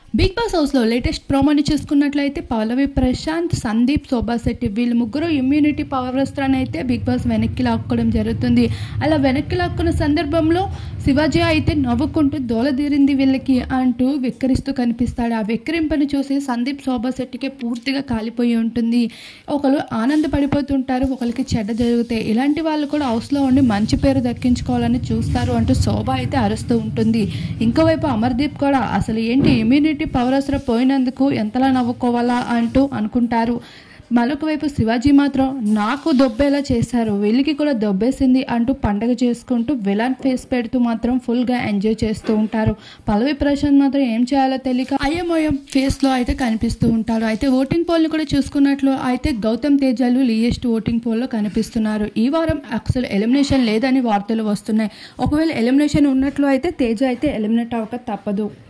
Big Boss హౌస్లో latest ప్రోమోని చూసుకున్నట్లయితే పల్లవి ప్రశాంత్, సందీప్, శోభా శెట్టి వీళ్ళు ముగ్గురు ఇమ్యూనిటీ పవర్ వస్త్రాన్ని అయితే బిగ్ బాస్ వెనక్కి లాక్కోవడం జరుగుతుంది. అలా వెనక్కి లాక్కున్న సందర్భంలో శివాజీ అయితే నవ్వుకుంటూ దోలదీరింది వీళ్ళకి అంటూ వెక్కిరిస్తూ కనిపిస్తాడు. ఆ వెక్కిరింపుని చూసి సందీప్, శోభా శెట్టికి పూర్తిగా కాలిపోయి ఉంటుంది. ఒకరు ఆనందపడిపోతుంటారు, ఒకరికి చెడ్డ జరుగుతాయి. ఇలాంటి వాళ్ళు కూడా హౌస్లో ఉండి మంచి పేరు దక్కించుకోవాలని చూస్తారు అంటూ శోభ అయితే అరుస్తూ ఉంటుంది. ఇంకోవైపు అమర్దీప్ కూడా అసలు ఏంటి ఇమ్యూనిటీ పవర్ అసలు పోయినందుకు ఎంతలా నవ్వుకోవాలా అంటూ అనుకుంటారు. మరొక వైపు శివాజీ మాత్రం నాకు దొబ్బేలా చేశారు, వీళ్ళకి కూడా దొబ్బేసింది అంటూ పండగ చేసుకుంటూ విలన్ ఫేస్ పెడుతూ మాత్రం ఫుల్గా ఎంజాయ్ చేస్తూ ఉంటారు. పల్లవి ప్రశాంత్ మాత్రం ఏం చేయాలో తెలియక అయ్యమోయం ఫేస్లో అయితే కనిపిస్తూ ఉంటారు. అయితే ఓటింగ్ పోల్ని కూడా చూసుకున్నట్లు అయితే గౌతమ్ తేజాలు లీయెస్ట్ ఓటింగ్ పోల్లో కనిపిస్తున్నారు. ఈ వారం అసలు ఎలిమినేషన్ లేదని వార్తలు వస్తున్నాయి. ఒకవేళ ఎలిమినేషన్ ఉన్నట్లు అయితే తేజ అయితే ఎలిమినేట్ అవ్వక తప్పదు.